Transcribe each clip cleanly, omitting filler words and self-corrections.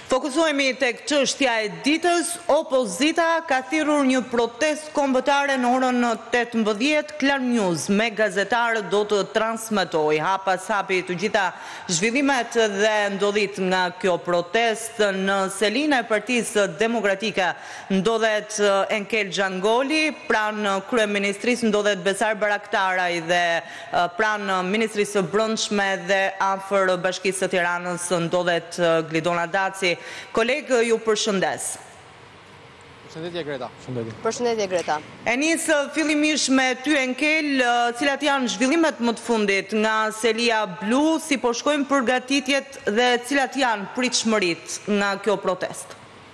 Fokusohemi tek çështja e ditës. Opozita ka thirrur një protestë kombëtare në orën 18. Klan News me gazetarë do të transmetojë hap pas hapi të gjitha zhvillimet dhe ndodhit nga kjo protestë. Në selinë e Partisë Demokratike ndodhet Enkel Xhangoli, pranë kryeministrisë ndodhet Besar Baraktaraj dhe pranë ministrisë së brendshme dhe afër Bashkisë së Tiranës ndodhet Glidona Daci. Kolegë, ju përshëndes. Përshëndetje Greta. Përshëndetje Greta. E nisë fillimisht me ty Enkel, cilat janë zhvillimet më të fundit nga Selia Blu, si po shkojnë përgatitjet dhe cilat janë pritshmërit nga kjo protestë?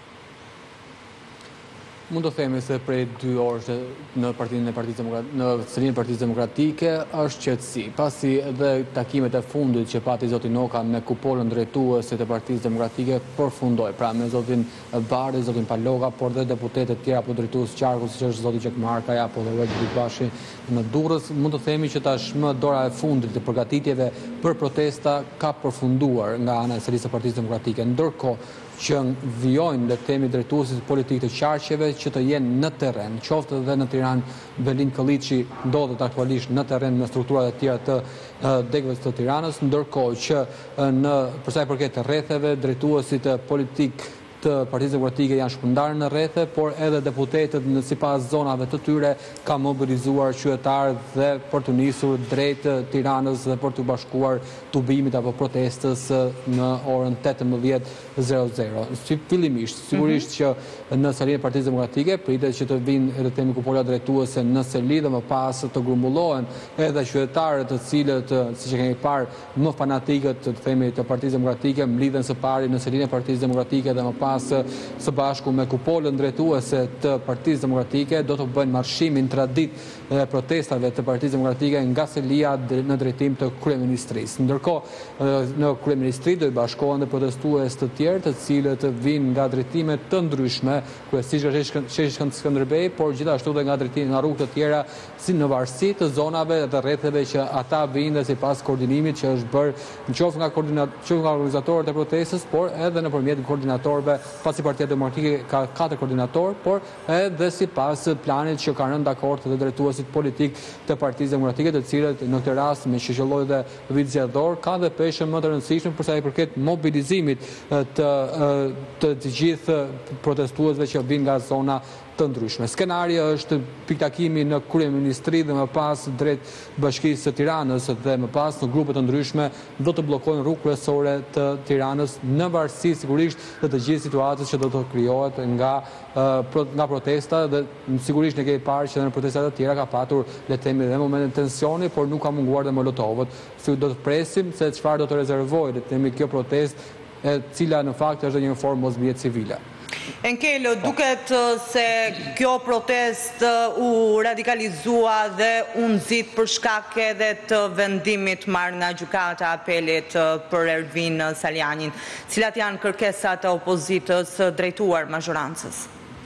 Mund të themi se prej 2 orësh në selinë e Partisë Demokratike është qetësi, pasi edhe takimet e fundit që pati zoti Noka me kupolën drejtuese të Partisë Demokratike përfundoi, pra me zotin Bardhi, zotin Paloga, por dhe deputetët tjera apo drejtues qarku, siç është zoti Çekmarka apo dhe Robert Bigbashi në Durrës. Mund të themi që tashmë dora e fundit të përgatitjeve për protesta ka përfunduar nga ana e selisë së Partisë Demokratike, ndërkohë që vijojnë le të themi drejtuesit politik të qarqeve që të jenë në terren, qoftë edhe në Tiranë. Belin Kolliçi ndodhet aktualisht në terren me strukturat e tjera të degëve të Tiranës, ndërkohë që për sa i përket rretheve, drejtuesit politik të Partisë Demokratike janë shpërndarë në rrethe, por edhe deputetët sipas zonave të tyre ka mobilizuar qytetarë dhe për të nisur drejt Tiranës dhe për të bashkuar tubimit apo protestës në orën 18:00. Fillimisht, sigurisht që në selinë e Partisë Demokratike pritet që të vinë edhe temi kupola drejtuese në seli dhe më pas të grumbullohen edhe qytetarët të cilët, siç e kemi parë, më fanatikët të themi të Partisë Demokratike mlidhen së pari në selinë e Partisë Demokratike dhe më pas së bashku me kupolën drejtuese të Partisë Demokratike do të bëjnë marshimin tradit e protestave të Partisë Demokratike nga selia në drejtim të kryeministrisë. Ndërkohë në kryeministri do i bashkohen dhe protestues të tjerë të cilët vinë nga drejtime të ndryshme, kryesisht Sheshi Skënderbej, por gjithashtu dhe nga drejtime nga rrugë të tjera si në varësi të zonave dhe rretheve që ata vinë dhe sipas koordinimit që është bërë qoftë nga organizatorët e protestës, por edhe nëpërmjet koordinatorëve, pasi Partia Demokratike ka 4 koordinatorë, por edhe sipas planit që kanë rënë dakord të drejtuesit politik të Partisë Demokratike, të cilët në këtë rast me shoqëlloj dhe vit zgjedhor kanë dhe peshën më të rëndësishme për sa i përket mobilizimit të gjithë protestuesve që vinë nga zona të ndryshme. Skenario është piktakimi në kryeministri dhe më pas drejt Bashkisë së Tiranës dhe më pas në grupe të ndryshme do të bllokojnë rrugë kryesore të Tiranës në varësi sigurisht të gjithë situatës që do të krijohet nga protesta dhe sigurisht ne kemi parë që në protestat të tjera ka patur le të themi edhe momente tensioni, por nuk ka munguar dhe molotovët. Do të presim se çfarë do të rezervojë le të themi kjo protestë, e cila në fakt është një formë mosbije civile. Enkel, duket se kjo protest u radikalizua dhe u nxit për shkak edhe të vendimit marrë nga gjykata apelit për Ervin Salianin. Cilat janë kërkesat e opozitës drejtuar mazhorancës?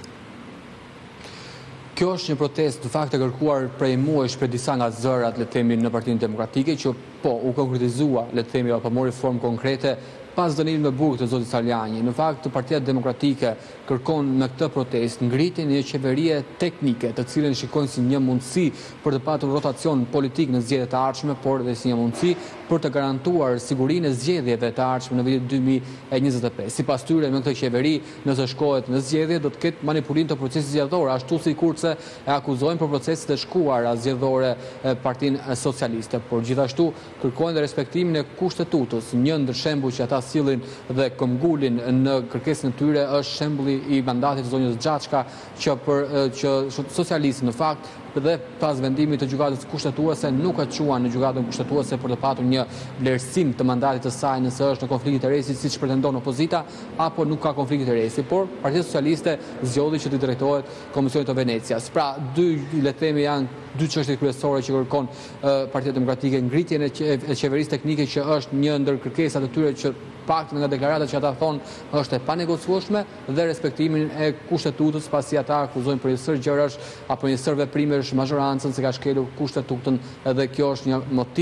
Kjo është një protestë në fakt e kërkuar prej muajsh për disa nga zërat le të themi në Partinë Demokratike që po u konkretizua le të themi apo mori formë konkrete pas dënimit me burg të zotit Saliani. Në fakt, Partia Demokratike kërkon me këtë protestë ngritjen e një qeverie teknike, të cilën shikojnë si një mundësi për të patur rotacion politik në zgjedhjet e ardhshme, por edhe si një mundësi për të garantuar sigurinë e zgjedhjeve të ardhshme në vitin 2025. Sipas tyre, me këtë qeveri, nëse shkohet në zgjedhje, do të ketë manipulim të procesit zgjedhor, ashtu sikurse e akuzojnë për proceset e shkuara zgjedhore Partinë Socialiste, por gjithashtu kërkojnë dhe respektimin e kushtetutës. Një ndër shembuj që ata sillin dhe këmbgulin në kërkesën e tyre është shembulli i mandatit të zonjës Xhaçka që socialistë në fakt dhe pas vendimit të gjykatës kushtetuese nuk ka quan në gjykatën kushtetuese për të patur një vlerësim të mandatit të saj nëse është në konflikt interesi siç pretendon opozita apo nuk ka konflikt interesi, por Partia Socialiste zgjodhi që të drejtohet Komisionit të Venecias. Pra, le të themi janë 2 çështje kryesore që kërkon Partia Demokratike, ngritjen e qeverisë teknike që është një ndër kërkesat e tyre që paktën nga deklaratat që ata thonë është e panegociueshme dhe respektimin e kushtetutës, pasi ata akuzojnë për një sër gjërash apo një sër veprimesh mazhorancën se ka shkelur kushtetutën, edhe kjo është një motiv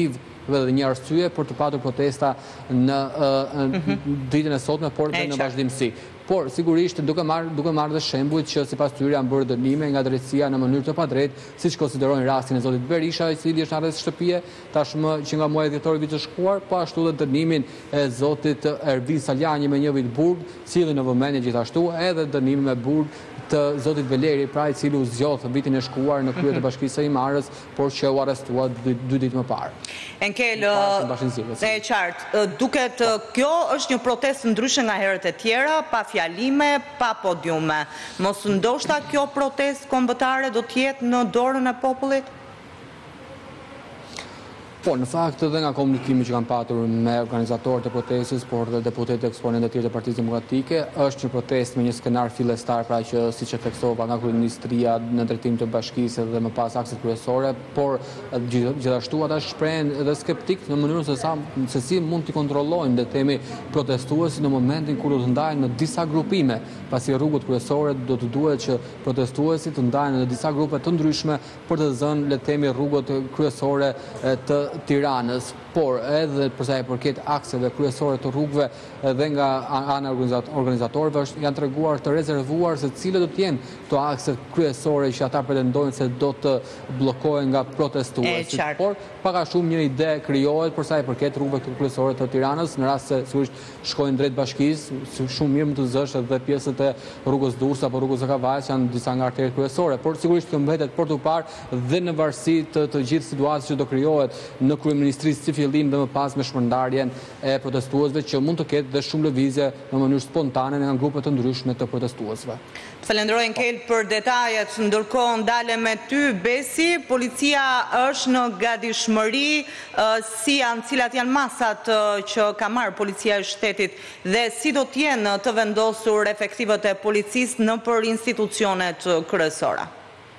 dhe një arsye për të patur protesta në ditën e sotme, por dhe në vazhdimsi. Por, sigurisht, duke marrë dhe shembujt që sipas tyre janë bërë dënime nga drejtësia në mënyrë të padrejtë, siç konsiderojnë rastin e zotit Berisha, i cili është në arrest shtëpie, tashmë që nga muaji dhjetor i vitit të shkuar, po ashtu dhe dënimin e zotit Ervin Saljani me 1 vit burg, sillin në vëmendje gjithashtu, edhe dënimin me burg të zotit Veleri, pra i cili u zgjodh vitin e shkuar në krye të Bashkisë së Imarës, por që u arrestua 2 ditë më parë. Enkel, e qartë, duket kjo është një protestë ndryshe nga herët e tjera, pa fjalime, pa podiume. Mos ndoshta kjo protestë kombëtare do të jetë në dorën e popullit? Po, në fakt dhe nga komunikimi që kam patur me organizatorët e protestës, por dhe deputetët e eksponentët e tjerë të Partisë Demokratike, është një protestë me një skenar fillestar, pra që siç e theksova nga kryeministria në drejtim të bashkisë dhe më pas akset kryesore, por gjithashtu ata shprehen edhe skeptik në mënyrën se si mund të kontrollojnë dhe themi protestuesit në momentin kur do të ndahen në disa grupime, pasi rrugët kryesore do të duhet që protestuesit të ndahen në disa grupe të ndryshme për të zënë le të themi rrugët kryesore të Tiranës, por edhe përsa i përket akseve kryesore të rrugëve dhe nga ana organizatorëve janë treguar të rezervuar se cilët do të jenë këto akse kryesore që ata pretendojnë se do të bllokohen nga protestuesit. Por pak a shumë një ide krijohet përsa i përket rrugëve kryesore të Tiranës, në rast se sigurisht shkojnë drejt bashkisë, shumë mirë mund të zësh edhe pjesët e rrugës Durrës apo rrugës së Kavajës janë disa nga arteret kryesore, por sigurisht kjo mbetet për të parë dhe në varësi të gjithë situatës që do krijohet në kryeministrisë si fillim dhe më pas me shpërndarjen e protestuesve që mund të ketë dhe shumë lëvizje në mënyrë spontane nga grupe të ndryshme të protestuesve. Falenderoj Enkel për detajet, ndërkohë ndalem me ty Besi, policia është në gatishmëri, cilat janë masat që ka marrë policia e shtetit dhe si do të jenë të vendosur efektivët e policisë nëpër institucionet kryesore?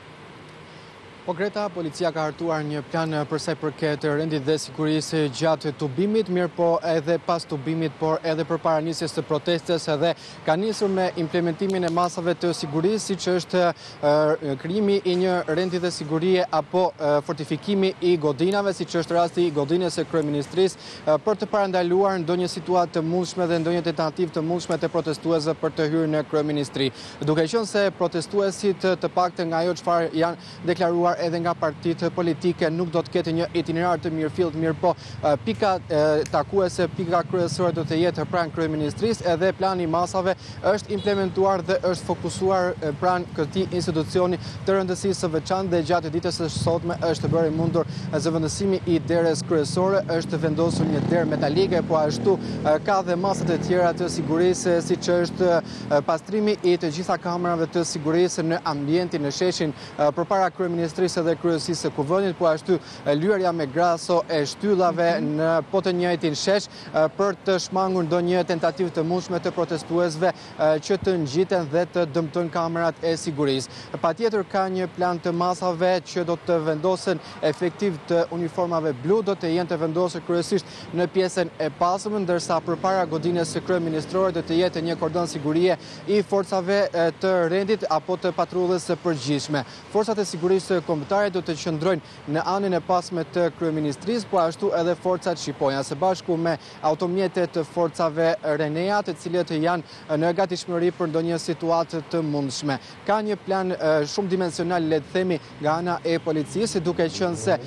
Po Greta, policia ka hartuar një plan përsa i përket rendit dhe sigurisë gjatë tubimit, mirë po edhe pas tubimit, por edhe përpara nisjes së protestes edhe ka nisur me implementimin e masave të sigurisë, siç është krijimi i një rendi dhe sigurie apo fortifikimi i godinave, siç është rasti i godinës së kryeministrisë për të parandaluar ndonjë situatë të mundshme dhe ndonjë tentativë të mundshme të protestuesve për të hyrë në kryeministri. Duke qenë se protestuesit të paktën nga ajo çfarë janë deklaruar edhe nga partitë politike nuk do të ketë një itinerar të mirëfillt, mirë po pika takuese, pika kryesore do të jetë pranë kryeministrisë, edhe plani i masave është implementuar dhe është fokusuar pranë këtij institucioni të rëndësisë së veçantë dhe gjatë ditës së sotme është bërë mundur zëvendësimi i derës kryesore, është vendosur një derë metalike, po ashtu ka dhe masat e tjera të sigurisë, siç është pastrimi i të gjitha kamerave të sigurisë në ambientin në sheshin përpara kryeministrisë dhe kryesisë së kuvendit, po ashtu lyerja me graso e shtyllave në po të njëjtin shesh për të shmangur ndonjë tentativë të mundshme të protestuesve që të ngjiten dhe të dëmtojnë kamerat e sigurisë. Patjetër ka një plan të masave që do të vendosen efektiv të uniformave blu, do të jenë të vendosur kryesisht në pjesën e pasme, ndërsa përpara godinës së kryeministrore do të jetë një kordon sigurie i forcave të rendit apo të patrullës së përgjithshme. Forcat e sigurisë kombëtare do të qëndrojnë në anën e pasme të kryeministrisë, po ashtu edhe forcat shqiponja, së bashku me automjetet të forcave Renea, të cilët janë në gatishmëri për ndonjë situatë të mundshme. Ka një plan shumë dimensional, le të themi, nga ana e policisë, duke qenë se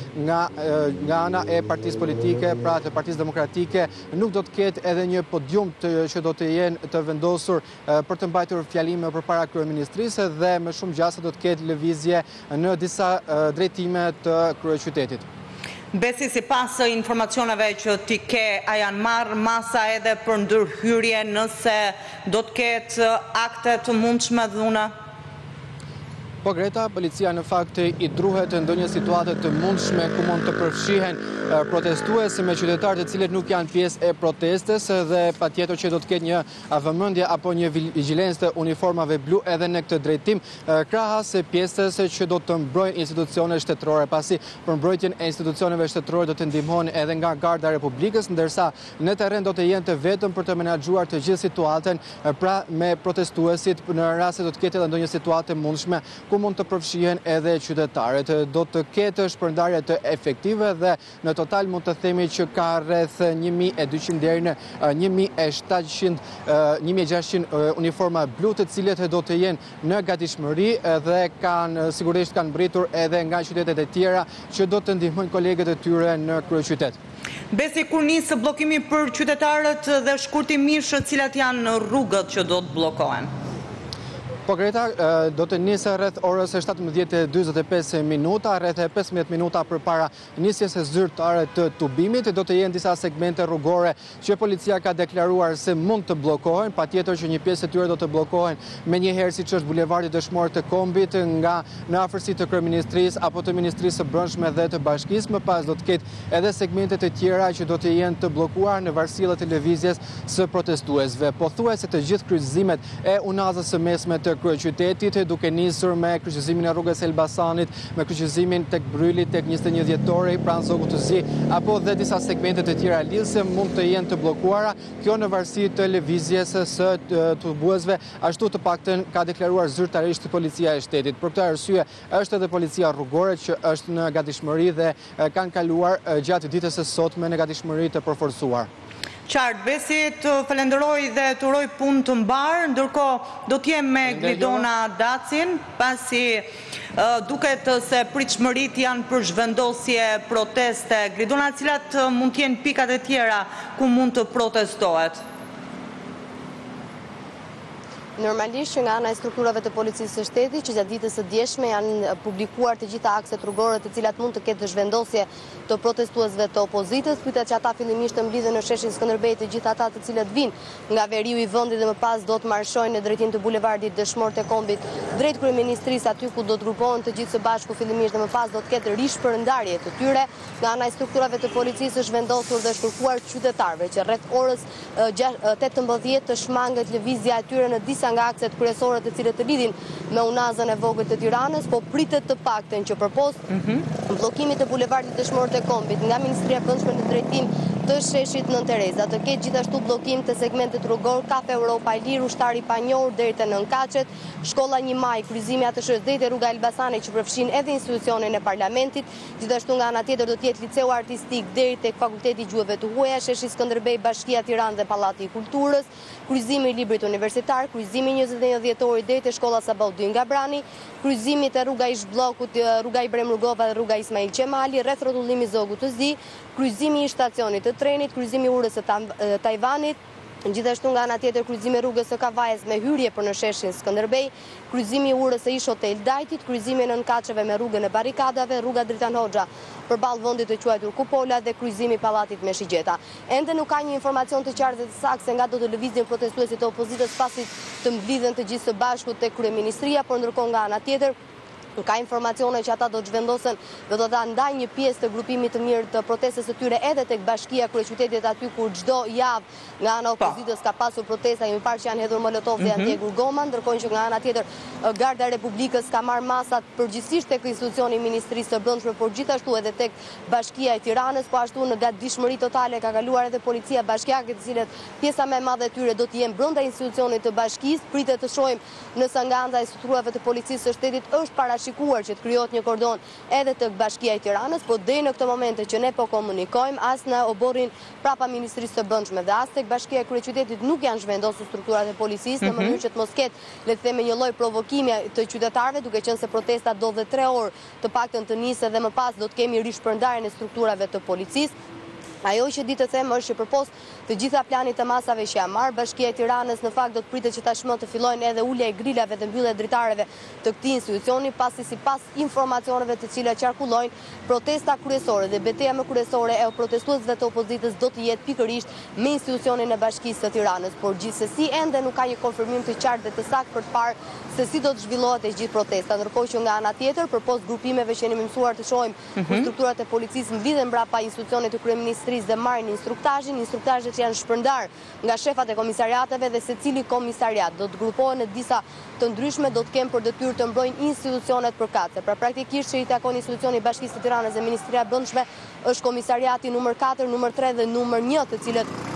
nga ana e partisë politike, pra të Partisë Demokratike, nuk do të ketë edhe një podium që do të jenë të vendosur për të mbajtur fjalime përpara kryeministrisë dhe më shumë gjasa do të ketë lëvizje në disa drejtime të kryeqytetit. Besi, si pas informacioneve që ti ke, a janë marrë masa edhe për ndërhyrje nëse do të ketë akte të mundshme dhuna? Po Greta, policia në fakt i druhet ndonjë situatë të mundshme ku mund të përfshihen protestues me qytetarë të cilët nuk janë pjesë e protestës dhe patjetër që do të ketë një vëmendje apo një vigjilencë të uniformave blu edhe në këtë drejtim, krahas pjesës që do të mbrojnë institucionet shtetërore, pasi për mbrojtjen e institucioneve shtetërore do të ndihmohen edhe nga Garda e Republikës, ndërsa në terren do të jenë të vetëm për të menaxhuar të gjithë situatën, pra me protestuesit në rast se do të ketë edhe ndonjë situatë të mundshme ku mund të përfshihen edhe qytetarët. Do të ketë shpërndarje të efektive dhe në total mund të themi që ka rreth 1200 deri në 1600 uniforma blu të cilët do të jenë në gatishmëri dhe sigurisht kanë mbritur edhe nga qytetet e tjera që do të ndihmojnë kolegët e tyre në kryeqytet. Besi, kur nisë bllokimi për qytetarët dhe shkurtimisht cilat janë rrugët që do të bllokohen? Po Greta, do të nisë rreth orës 17:45 minuta, rreth 15 minuta përpara nisjes së zyrtare të tubimit, do të jenë disa segmente rrugore që policia ka deklaruar se mund të bllokohen, patjetër që një pjesë e tyre do të bllokohen menjëherë siç është bulevardi Dëshmor të Kombit nga në afërsi të kryeministrisë apo të Ministrisë së Brendshme dhe të Bashkisë, më pas do të ketë edhe segmente të tjera që do të jenë të bllokuar në varësillat e lëvizjes së protestuesve. Pothuajse të gjithë kryqëzimet e unazës së mesme të kryeqytetit, duke nisur me kryqëzimin e rrugës Elbasanit, me kryqëzimin tek Bryli, tek 21 dhjetori, pranë Zogut të Zi, apo dhe disa segmente të tjera lidhëse mund të jenë të bllokuara. Kjo në varësi të lëvizjes së tubuesve, ashtu të paktën ka deklaruar zyrtarisht policia e shtetit. Për këtë arsye është edhe policia rrugore që është në gatishmëri dhe kanë kaluar gjatë ditës së sotme në gatishmëri të përforcuar. Qartë, Besi, të falenderoj dhe të uroj punë të mbarë, ndërkohë do t'jem me Gridona Dacin, pasi duket se pritshmërit janë për zhvendosje proteste. Gridona, cilat mund t'jenë pikat e tjera ku mund të protestohet? Normalisht që nga ana e strukturave të policisë së shtetit që gjatë ditës së djeshme janë publikuar të gjitha akset rrugore të cilat mund të ketë zhvendosje të protestuesve të opozitës, pritet që ata fillimisht të mblidhen në sheshin Skënderbej të gjithë ata të cilët vinë nga veriu i vendit dhe më pas do të marshojnë në drejtim të bulevardit Dëshmor të Kombit drejt kryeministrisë, aty ku do të grupohen të gjithë së bashku fillimisht dhe më pas do të ketë rishpërndarje të tyre. Nga ana e strukturave të policisë është vendosur dhe shkërkuar qytetarëve që rreth orës 18 të shmanget lëvizja e tyre në disa nga akset kryesore të cilët të lidhin me unazën e vogël të Tiranës, po pritet të paktën që përpos bllokimit të bulevardit Dëshmor të Kombit nga Ministria e Brendshme në drejtim të sheshit Nën Tereza, të ketë gjithashtu bllokim të segmentit rrugor Kafe Europa i Lirë, Ushtari i Panjohur deri te Nën Kaçet, Shkolla 1 Maj, kryqëzimi ATSH-s deri te rruga Elbasanit që përfshin edhe institucionin e parlamentit, gjithashtu nga ana tjetër do të jetë liceu artistik deri tek Fakulteti i Gjuhëve të Huaja, sheshi Skënderbej, Bashkia Tiranë dhe Pallati i Kulturës, kryqëzimi i Librit Universitar, kryqëzimi 21 dhjetori deri te Shkolla Sabau 2 nga Brani, kryqëzimi te rruga Ish-Bllokut, rruga Ibrahim Rugova dhe rruga Ismail Qemali, rreth rrotullimi Zogut të Zi, kryqëzimi i stacionit të trenit, kryqëzimi i urës së Tajvanit, gjithashtu nga ana tjetër kryqëzimi i rrugës së Kavajës me hyrje për në sheshin Skënderbej, kryqëzimi i urës së Ish Hotel Dajtit, kryqëzimi Nën Kaçeve me rrugën e barrikadave, rruga Dritan Hoxha përballë vendit të quajtur Kupola dhe kryqëzimi i Pallatit me Shigjeta. Ende nuk ka një informacion të qartë dhe të saktë se nga do të lëvizin protestuesit të opozitës pasi të mblidhen të gjithë së bashku tek kryeministria, por ndërkohë nga ana tjetër ka informacione që ata do të zhvendosen dhe do ta ndajnë një pjesë të grupimit të mirë të protestës së tyre edhe tek bashkia kryeqytetit aty ku çdo javë nga ana opozitës ka pasur protesta, jemi parë që janë hedhur molotov dhe janë djegur goma, ndërkohë që nga ana tjetër Garda e Republikës ka marrë masat përgjithsisht tek institucioni i Ministrisë së Brendshme, por gjithashtu edhe tek Bashkia e Tiranës, po ashtu në gatishmëri totale ka kaluar edhe policia bashkiake, të cilët pjesa më e madhe e tyre do të jenë brenda institucionit të bashkisë. Pritet të shohim nëse nga ana e strukturave të policisë së shtetit është parashikuar që të krijohet një kordon edhe tek Bashkia e Tiranës, po deri në këtë moment që ne po komunikojmë, as në oborrin prapa Ministrisë së Brendshme dhe as tek Bashkia e Kryeqytetit nuk janë zhvendosur strukturat e policisë në mënyrë që të mos ketë, le të themi, një lloj provokimi të qytetarëve, duke qenë se protesta do dhe 3 orë të paktën të nisë dhe më pas do të kemi rishpërndarjen e strukturave të policisë. Ajo që di të them është që përpos të gjitha planit të masave që janë marrë, Bashkia e Tiranës në fakt do të pritet që tashmë të fillojnë edhe ulja e grilave dhe mbyllja e dritareve të këtij institucioni, pasi sipas informacioneve të cilat qarkullojnë, protesta kryesore dhe betejë më kryesore e protestuesve të opozitës do të jetë pikërisht me institucionin e Bashkisë së Tiranës, por gjithsesi ende nuk ka një konfirmim të qartë dhe të saktë për të parë se si do të zhvillohet e gjithë protesta, ndërkohë që nga ana tjetër, përpos grupimeve që jemi mësuar të shohim ku strukturat e policisë mblidhen mbrapa institucionit të kryeministrisë dhe marrin instruktazhet që janë shpërndar nga shefat e komisariateve dhe secili komisariat do të grupohen në disa të ndryshme, do të kenë për detyrë të mbrojnë institucionet përkatëse. Pra praktikisht që i takon institucioni i Bashkisë së Tiranës dhe Ministria e Brendshme është komisariati numër 4, numër 3 dhe numër 1, të cilët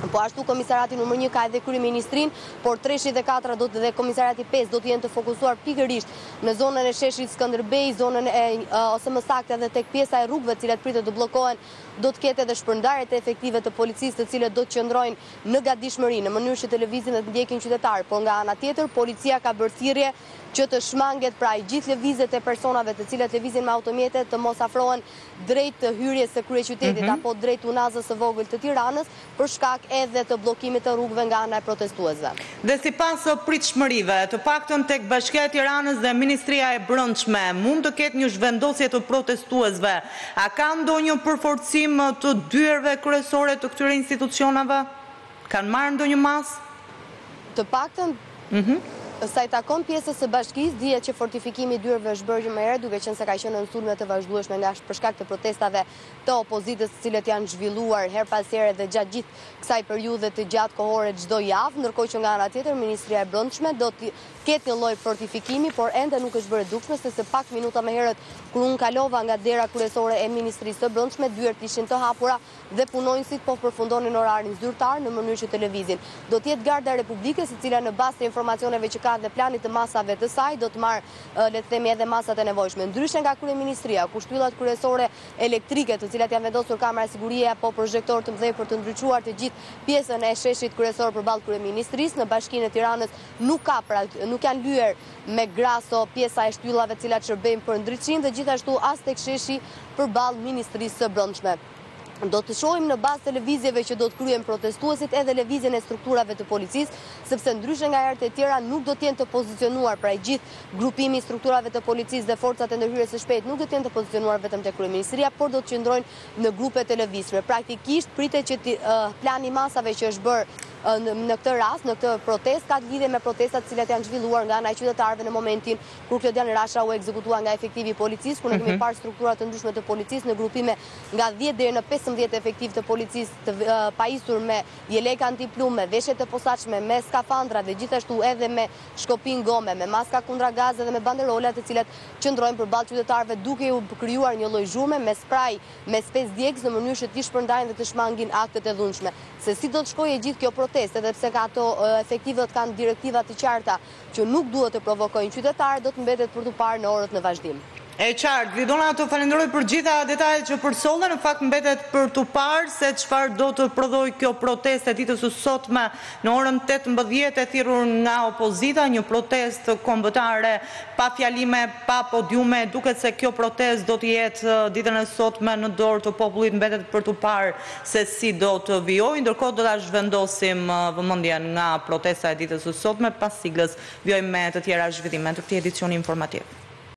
Po ashtu komisariati numër 1 ka edhe kryeministrin, por 304 dhe komisariati 5 do të jenë të fokusuar pikërisht në zonën e sheshit Skënderbej, zonën ose më saktë edhe tek pjesa e rrugëve të cilat pritet të bllokohen, do të ketë edhe shpërndarjet e efektive të policisë të cilët do të qëndrojnë në gatishmëri në mënyrë që të lëvizin dhe të ndjekin qytetarë, por nga ana tjetër policia ka bërë thirrje që të shmanget pra i gjithë lëvizjet e personave të cilët lëvizin me automjete të mos afrohen drejt të hyrjes së kryeqytetit apo drejt unazës së vogël të Tiranës për shkak edhe të bllokimit të rrugëve nga ana e protestuesve. Dhe sipas pritshmërive, të paktën tek Bashkia e Tiranës dhe Ministria e Brendshme, mund të ketë një zhvendosje të protestuesve. A ka ndonjë përforcim të dyerve kryesore të këtyre institucionave? Kanë marrë ndonjë mas? Të paktën sa i takon pjesës së bashkisë, dihet që fortifikimi i dyerve është bërë më herët, duke qenë se ka qenë në sulme të vazhdueshme nga për shkak të protestave të opozitës, të cilët janë zhvilluar her pas here dhe gjatë gjithë kësaj periudhe të gjatë kohore çdo javë, ndërkohë që nga ana tjetër Ministria e Brendshme do të ketë një lloj fortifikimi, por ende nuk është bërë dukshme, se pak minuta më herët kur unë kalova nga dera kryesore e Ministrisë së Brendshme, dyert ishin të hapura dhe punonjësit po përfundonin orarin zyrtar në mënyrë që të lëvizin. Do të jetë Garda Republikës, e cila në bazë të informacioneve që ka dhe planit të masave të saj, do të marrë, le të themi, edhe masat e nevojshme. Ndryshe nga kryeministria, ku shtyllat kryesore elektrike, të cilat janë vendosur kamera sigurie apo projektor të mëdhenj për të ndriçuar të gjithë pjesën e sheshit kryesor përballë kryeministrisë, në Bashkinë e Tiranës nuk janë lyer me graso pjesa e shtyllave të cilat shërbejnë për ndriçim dhe gjithashtu as tek sheshi përballë Ministrisë së Brendshme. Do të shohim në bazë të lëvizjeve që do të kryen protestuesit edhe lëvizjen e strukturave të policisë, sepse ndryshe nga herët e tjera nuk do të jenë të pozicionuar, pra i gjithë grupimi i strukturave të policisë dhe forcat e ndërhyrjes së shpejtë nuk do të jenë të pozicionuar vetëm te kryeministria, por do të qëndrojnë në grupe të lëvizshme. Praktikisht pritet që plani masave që është bërë në këtë rast, në këtë protestë, ka të lidhje me protestat të cilat janë zhvilluar nga ana e qytetarëve në momentin kur Klodian Rasha u ekzekutua nga efektivi i policisë, ku ne kemi parë struktura të ndryshme të policisë në grupime nga 10 deri në 15 efektiv të policisë të pajisur me jeleka antiplume, veshje të posaçme, me skafandra dhe gjithashtu edhe me shkopin gome, me maska kundra gaze dhe me banderola të cilat qëndrojnë përballë qytetarëve duke u krijuar një lloj zhurme me spray, me spes djegës në mënyrë që të shpërndajnë dhe të shmangin aktet e dhunshme. Se si do të shkojë gjithë kjo protestë, edhe pse ato efektivët kanë direktiva të qarta që nuk duhet të provokojnë qytetarë, do të mbetet për të parë në orët në vazhdim. E qartë, Vidona, të falenderoj për gjitha detajet që përsollën, në fakt mbetet për të parë se çfarë do të prodhoj kjo protestë e ditës së sotme në orën 18 e thirrur nga opozita, një protestë kombëtare pa fjalime, pa podiume, duket se kjo protestë do të jetë ditën e sotme në dorë të popullit, mbetet për të parë se si do të vijojë, ndërkohë do ta zhvendosim vëmendjen nga protesta e ditës së sotme, pas siglës vijojmë me të tjera zhvillime të këtij edicioni informativ.